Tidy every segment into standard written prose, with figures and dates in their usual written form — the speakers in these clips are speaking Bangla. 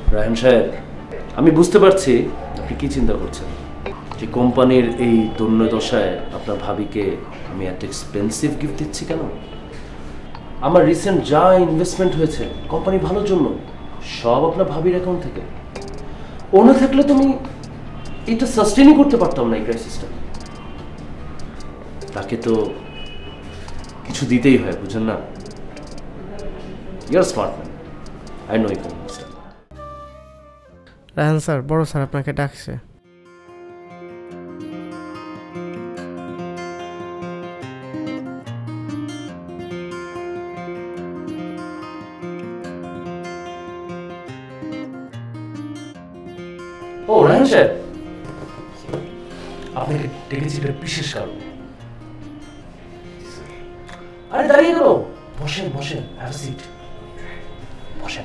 রায়হান সাহেব, আমি বুঝতে পারছি আপনি কি চিন্তা করছেন, যে কোম্পানির এই দৈন্যদশায় আপনার ভাবিকে আমি এত এক্সপেন্সিভ গিফট দিচ্ছি কেন। আমার রিসেন্ট যা ইনভেস্টমেন্ট হয়েছে কোম্পানি ভালোর জন্য, সব আপনার ভাবির অ্যাকাউন্ট থেকে। ও না থাকলে তুমি এটা সাস্টেনই করতে পারতাম না এই ক্রাইসিসটা। তাকে তো কিছু দিতেই হয়, বুঝেন না? Your smart man, I know you can understand. Raihan sir, বড় স্যার আপনাকে ডাকছে। ও রায়হান সাহেব, আপনাকে ডেকেছি এটা বিশেষ কারণ। আরে দাঁড়িয়ে গেল, বসেন বসেন, হ্যাভ সিট, বসেন।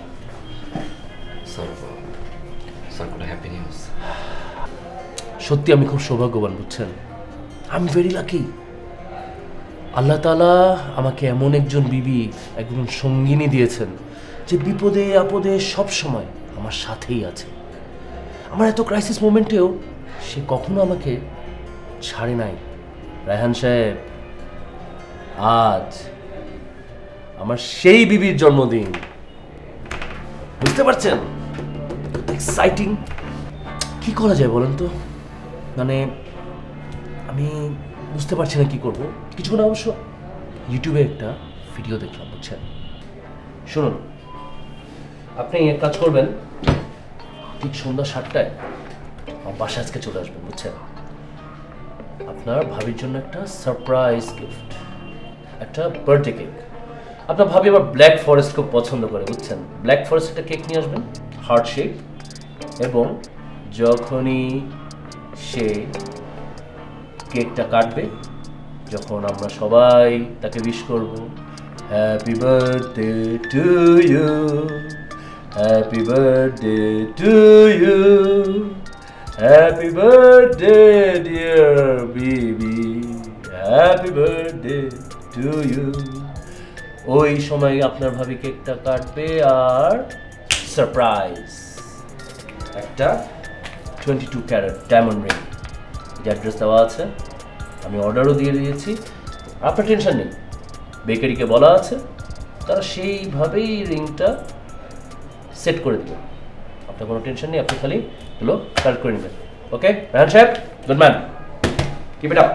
সত্যি আমি খুব সৌভাগ্যবান, বুঝছেন? I am very lucky. Allah তাআলা আমাকে এমন একজন বিবি, একজন সঙ্গিনী দিয়েছেন যে বিপদে আপদে সব সময় আমার সাথেই আছে। আমার এত ক্রাইসিস মোমেন্টেও সে কখনো আমাকে ছাড়ে নাই। রায়হান সাহেব, আজ আমার সেই বিবির জন্মদিন, বুঝতে পারছেন? এক্সাইটিং। কি করা যায় বলেন তো? মানে আমি বুঝতে পারছি না কি করব। কিছুক্ষণ অবশ্য ইউটিউবে একটা ভিডিও দেখলাম, বুঝছেন? শুনুন, আপনি এক কাজ করবেন, ঠিক সন্ধ্যা 7টায় আমার বাসায় আজকে চলে আসবেন, বুঝছেন? আপনার ভাবির জন্য একটা সারপ্রাইজ গিফট, একটা বার্থডে কেক। আপনার ভাবি আবার ব্ল্যাক ফরেস্ট খুব পছন্দ করে, বুঝছেন? ব্ল্যাক ফরেস্ট একটা কেক নিয়ে আসবেন, হার্ট শেপ। এবং যখনই সে কেকটা কাটবে, যখন আমরা সবাই তাকে উইশ করব, happy birthday to you, happy birthday to you, happy birthday dear baby, happy birthday to you. ওই সময় আপনার ভাবি কেকটা কাটবে, আর সারপ্রাইজ একটা 22 ক্যারেট ডায়মন্ড রিং, যে অ্যাড্রেস দেওয়া আছে, আমি অর্ডারও দিয়ে দিয়েছি। আপনার টেনশন নেই, বেকারিকে বলা আছে, তারা সেইভাবেই রিংটা সেট করে দেবে। আপনার কোনো টেনশন নেই, আপনি খালি হলো কালেক্ট করে নেবেন। ওকে রায়হান সাহেব, good man, keep it up.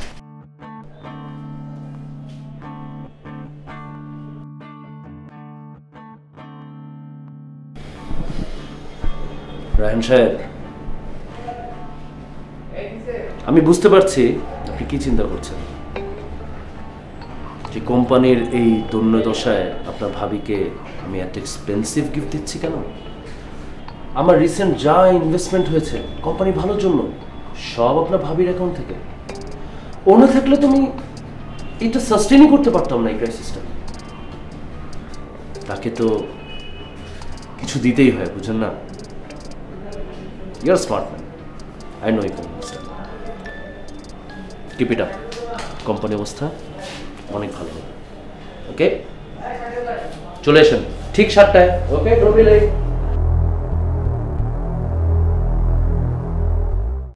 Raihan সাহেব, আমি বুঝতে পারছি আপনি কি চিন্তা করছেন, যে কোম্পানির এই দৈন্যদশায় আপনার ভাবিকে আমি এত এক্সপেন্সিভ গিফট দিচ্ছি কেন। আমার রিসেন্ট যা ইনভেস্টমেন্ট হয়েছে কোম্পানি ভালোর জন্য, সব আপনার ভাবির অ্যাকাউন্ট থেকে। ও না থাকলে তুমি এটা সাস্টেনই করতে পারতাম না এই ক্রাইসিসটা। তাকে তো কিছু দিতেই হয়, বুঝেন না? Your smart man, I know you can understand. Keep it up. Company অবস্থা অনেক ভালো হবে। ওকে, চলে আসেন ঠিক 7টায়। Okay, don't be late.